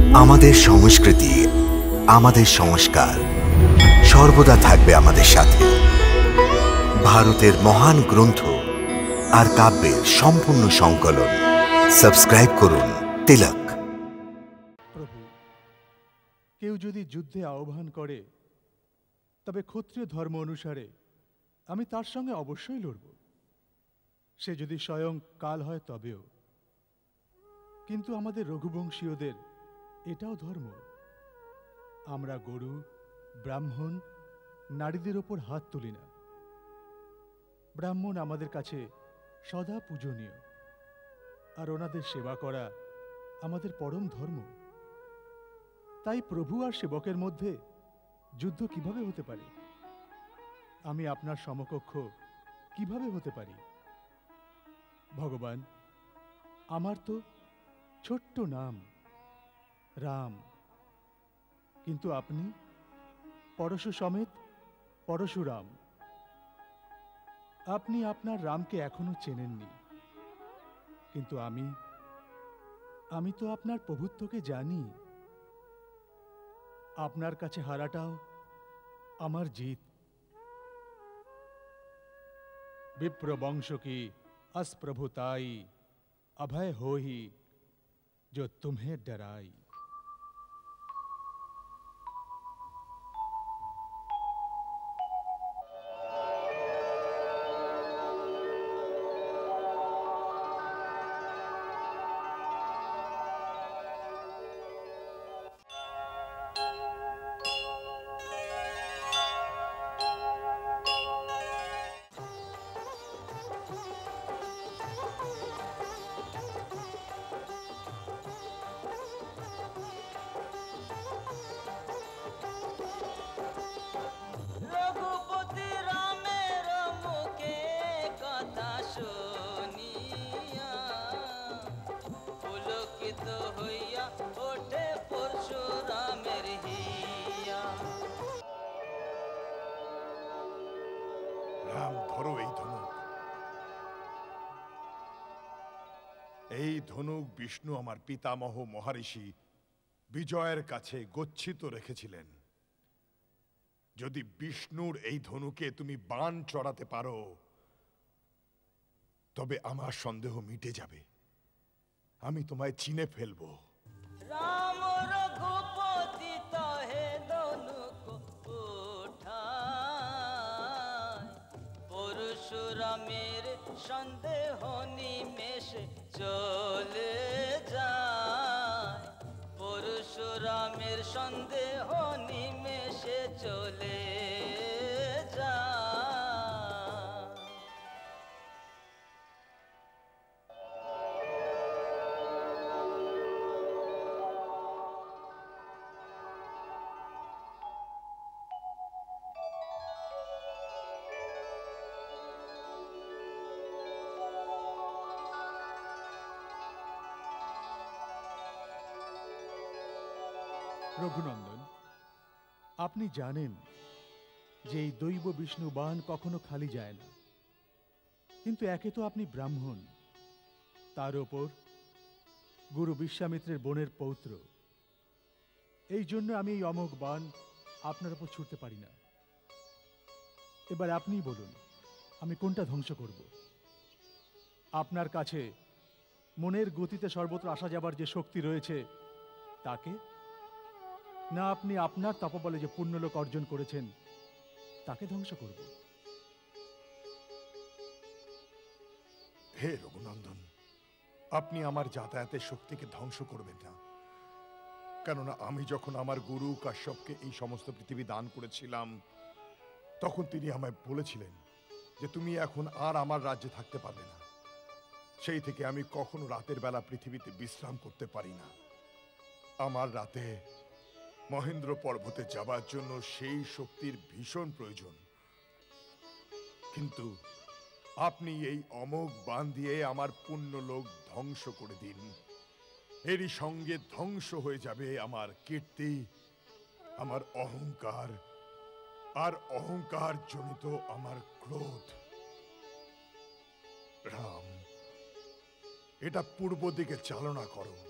আমাদের সংস্কৃতি, আমাদের সংস্কার সর্বদা থাকবে আমাদের সাথে। ভারতের মহান গ্রন্থ আর কাব্যের সম্পূর্ণ সংকলন। সাবস্ক্রাইব করুন তিলক। প্রভু, কেউ যদি যুদ্ধে আহ্বান করে তবে ক্ষত্রিয় ধর্ম অনুসারে আমি তার সঙ্গে অবশ্যই লড়ব। সে যদি স্বয়ং কাল হয় তবেও। কিন্তু আমাদের রঘুবংশীয়দের এটাও ধর্ম। আমরা গরু, ব্রাহ্মণ, নারীদের ওপর হাত তুলি না। ব্রাহ্মণ আমাদের কাছে সদা পূজনীয়, আর ওনাদের সেবা করা আমাদের পরম ধর্ম। তাই প্রভু আর সেবকের মধ্যে যুদ্ধ কিভাবে হতে পারে? আমি আপনার সমকক্ষ কিভাবে হতে পারি? ভগবান, আমার তো ছোট্ট নাম রাম, কিন্তু আপনি পরশু সমেত পরশুরাম। আপনি আপনার রামকে এখনো চেনেননি, কিন্তু আমি তো আপনার প্রভুত্বকে জানি। আপনার কাছে হারাটাও আমার জিত। विप्र वंश की अस्प्रभुताई अभय हो ही जो तुम्हें डराई। রাম, ধরো এই ধনুক। এই ধনুক বিষ্ণু আমার পিতামহ মহারিষি বিজয়ের কাছে গচ্ছিত রেখেছিলেন। যদি বিষ্ণুর এই ধনুকে তুমি বাণ চড়াতে পারো তবে আমার সন্দেহ মিটে যাবে। আমি তোমায় চিনে ফেলবো। রাম রঘুপতি তহে ধনুক উঠায়, পরশুরামের সন্দেহ নিমেষে চলে যায়। পরশুরামের সন্দেহ নিমেষে চলে যায়। রঘুনন্দন, আপনি জানেন যে এই দৈব বিষ্ণু বাণ কখনো খালি যায় না। কিন্তু একে তো আপনি ব্রাহ্মণ, তার ওপর গুরু বিশ্বামিত্রের বোনের পৌত্র। এই জন্য আমি এই অমোঘ বাণ আপনার ওপর ছুটতে পারি না। এবার আপনিই বলুন, আমি কোনটা ধ্বংস করব? আপনার কাছে মনের গতিতে সর্বত্র আসা যাবার যে শক্তি রয়েছে তাকে, না আপনি আপনার তপবলে যে পুণ্যলোক অর্জন করেছেন তাকে ধ্বংস করব? হে রঘুনন্দন, আপনি আমার যাতায়াতের শক্তিকে ধ্বংস করবেন না। কেননা আমি যখন আমার গুরু কাশ্যপকে এই সমস্ত পৃথিবী দান করেছিলাম তখন তিনি আমায় বলেছিলেন যে তুমি এখন আর আমার রাজ্যে থাকতে পারবে না। সেই থেকে আমি কখনো রাতের বেলা পৃথিবীতে বিশ্রাম করতে পারি না। আমার রাতে মহেন্দ্র পর্বতে যাবার জন্য সেই শক্তির ভীষণ প্রয়োজন। কিন্তু আপনি এই অমোঘ বাণ দিয়ে আমার পুণ্যলোক ধ্বংস করে দিন। এরই সঙ্গে ধ্বংস হয়ে যাবে আমার কীর্তি, আমার অহংকার, আর অহংকার জনিত আমার ক্রোধ। রাম, এটা পূর্ব দিকে চালনা করো।